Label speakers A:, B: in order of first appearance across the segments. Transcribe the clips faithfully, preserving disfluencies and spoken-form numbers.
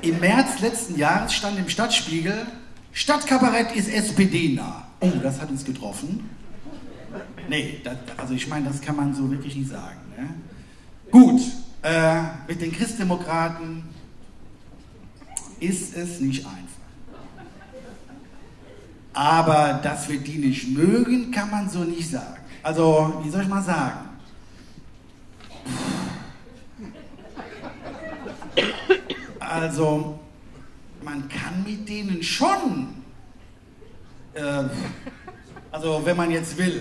A: Im März letzten Jahres stand im Stadtspiegel, Stadtkabarett ist S P D-nah. Oh, das hat uns getroffen. Nee, das, also ich meine, das kann man so wirklich nicht sagen. Ne? Gut, äh, mit den Christdemokraten ist es nicht einfach. Aber dass wir die nicht mögen, kann man so nicht sagen. Also, wie soll ich mal sagen? Also, man kann mit denen schon, äh, also wenn man jetzt will,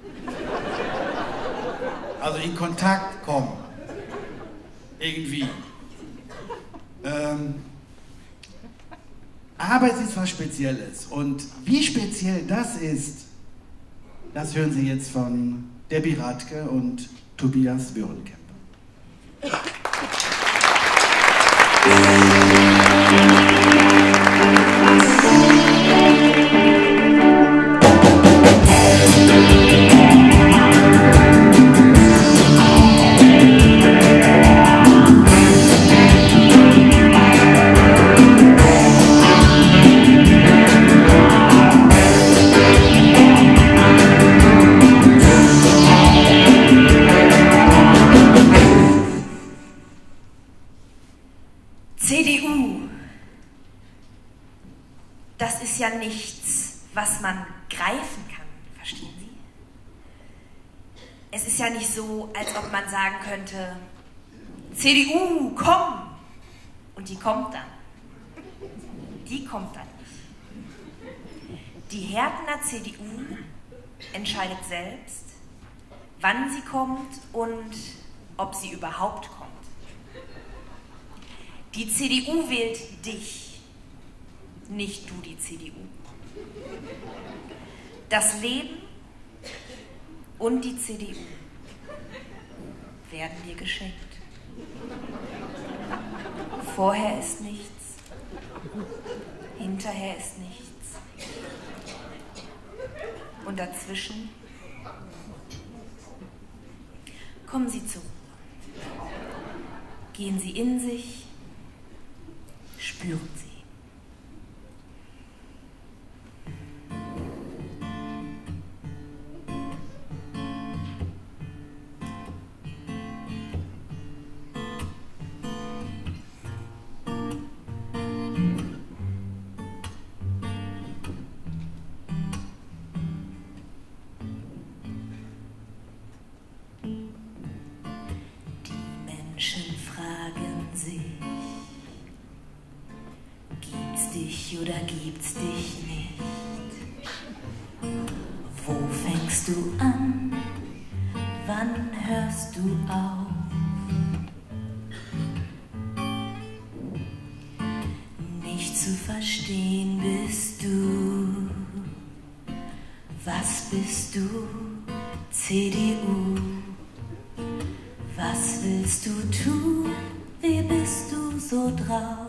A: also in Kontakt kommen, irgendwie. Ähm, aber es ist was Spezielles. Und wie speziell das ist, das hören Sie jetzt von Debbie Radke und Tobias Wöhrenkamp.
B: C D U, das ist ja nichts, was man greifen kann, verstehen Sie? Es ist ja nicht so, als ob man sagen könnte, C D U, komm! Und die kommt dann. Die kommt dann nicht. Die Hertener C D U entscheidet selbst, wann sie kommt und ob sie überhaupt kommt. Die C D U wählt dich, nicht du die C D U. Das Leben und die C D U werden dir geschenkt. Vorher ist nichts, hinterher ist nichts. Und dazwischen kommen Sie zur Ruhe. Gehen Sie in sich. Spüren Sie. Die Menschen fragen sich, dich oder gibt's dich nicht? Wo fängst du an? Wann hörst du auf? Nicht zu verstehen bist du. Was bist du? C D U. Was willst du tun? Wie bist du so drauf?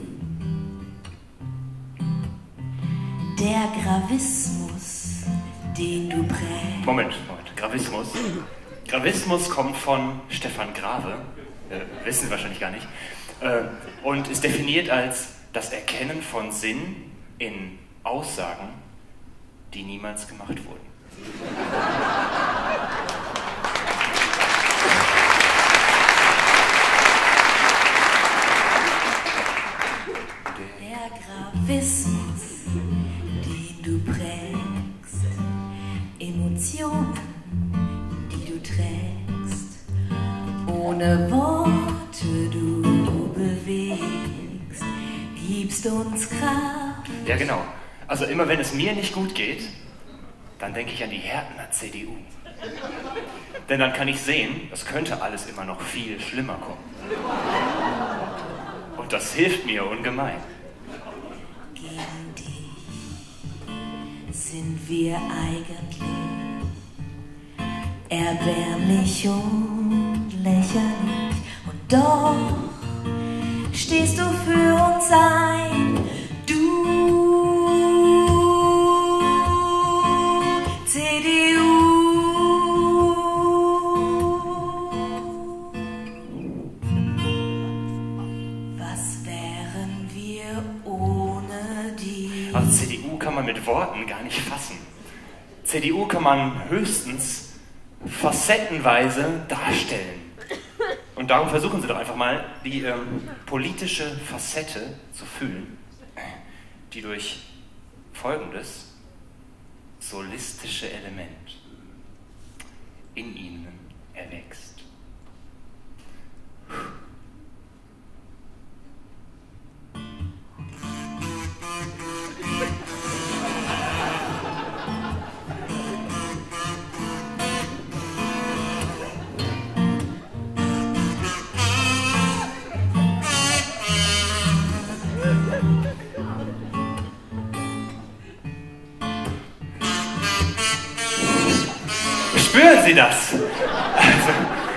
B: Der Gravismus, den du prägst.
C: Moment, Moment. Gravismus. Gravismus kommt von Stefan Grave, äh, wissen Sie wahrscheinlich gar nicht, äh, und ist definiert als das Erkennen von Sinn in Aussagen, die niemals gemacht wurden.
B: Der Gravismus, du prägst, Emotionen, die du trägst, ohne Worte du bewegst, gibst uns Kraft.
C: Ja, genau. Also immer wenn es mir nicht gut geht, dann denke ich an die Hertener C D U. Denn dann kann ich sehen, es könnte alles immer noch viel schlimmer kommen. Und das hilft mir ungemein.
B: Gegen dich sind wir eigentlich erbärmlich und lächerlich. Und doch stehst du für uns ein, du C D U. Was wären
C: Also C D U kann man mit Worten gar nicht fassen. C D U kann man höchstens facettenweise darstellen. Und darum versuchen Sie doch einfach mal, die ähm, politische Facette zu fühlen, die durch folgendes solistische Element in Ihnen erwächst. Spüren Sie das? Also,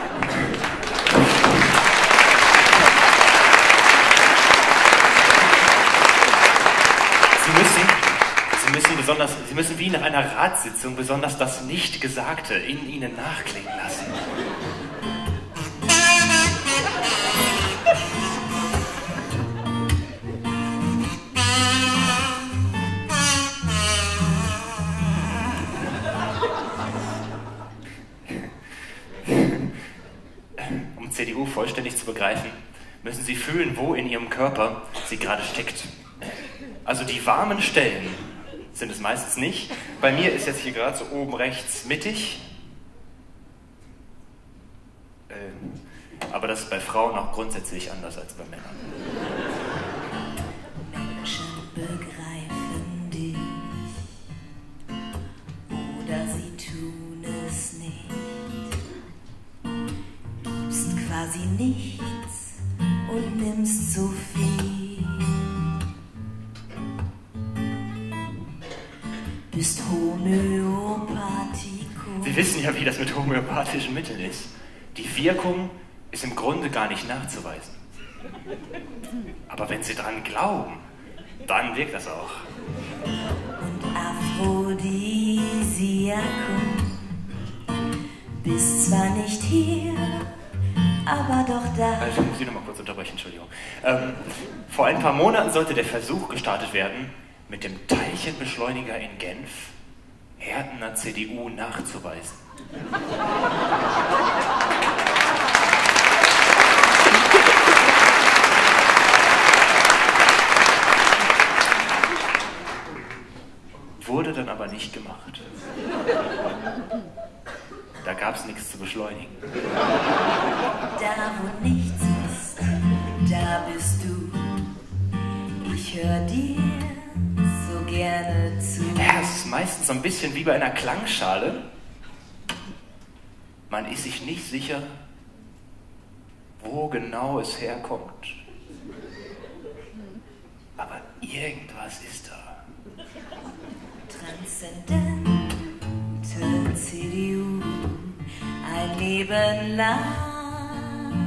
C: Sie müssen, Sie müssen besonders, Sie müssen wie nach einer Ratssitzung besonders das Nicht-Gesagte in Ihnen nachklingen lassen. Um C D U vollständig zu begreifen, müssen Sie fühlen, wo in Ihrem Körper sie gerade steckt. Also die warmen Stellen sind es meistens nicht. Bei mir ist jetzt hier gerade so oben rechts mittig. Ähm, aber das ist bei Frauen auch grundsätzlich anders als bei Männern.
B: Menschen begreifen dich oder sie tun es nicht. Gibst quasi nichts und nimmst so viel. Bist Homöopathico.
C: Sie wissen ja, wie das mit homöopathischen Mitteln ist. Die Wirkung ist im Grunde gar nicht nachzuweisen. Aber wenn Sie dran glauben, dann wirkt das auch.
B: Und Aphrodisiakum. Bist zwar nicht hier, aber doch da.
C: Also, ich muss Sie noch mal kurz unterbrechen, Entschuldigung. Ähm, vor ein paar Monaten sollte der Versuch gestartet werden, mit dem Teilchenbeschleuniger in Genf Härtner C D U nachzuweisen. Wurde dann aber nicht gemacht. Da gab es nichts zu beschleunigen.
B: Da wo nichts ist, da bist du. Ich hör dir so gerne zu.
C: Ja, es ist meistens so ein bisschen wie bei einer Klangschale. Man ist sich nicht sicher, wo genau es herkommt. Aber irgendwas ist da.
B: Transzendente C D U, ein Leben lang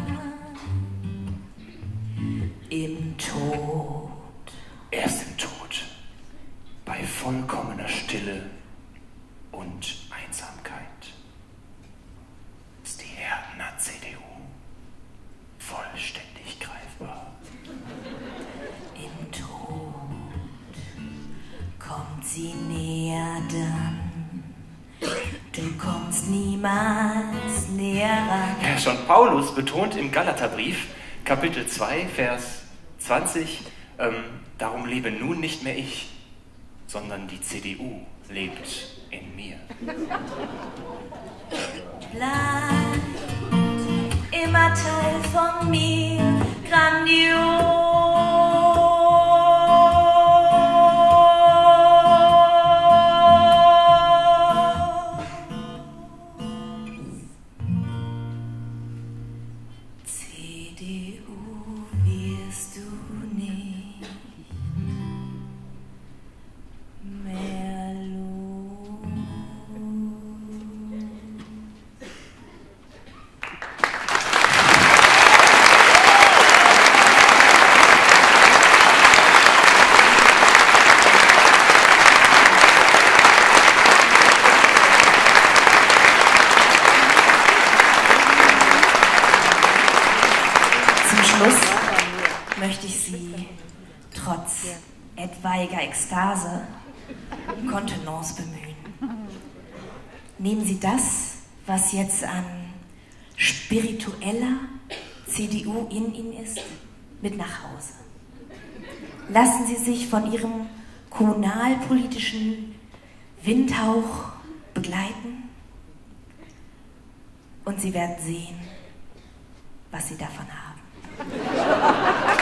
B: im Tod.
C: Erst im Tod, bei vollkommener Stille und Einsamkeit, ist die Härtner C D U vollständig greifbar.
B: Im Tod kommt sie näher dann. Du kommst niemals näher ran.
C: Ja, schon Paulus betont im Galaterbrief, Kapitel zwei, Vers zwanzig, ähm, darum lebe nun nicht mehr ich, sondern die C D U lebt in mir.
B: Bleibt immer Teil von mir, grandios. C D U wirst du nicht mehr los. Zum Schluss möchte ich Sie trotz etwaiger Ekstase Kontenance bemühen. Nehmen Sie das, was jetzt an spiritueller C D U in Ihnen ist, mit nach Hause. Lassen Sie sich von Ihrem kommunalpolitischen Windhauch begleiten und Sie werden sehen, was Sie davon haben.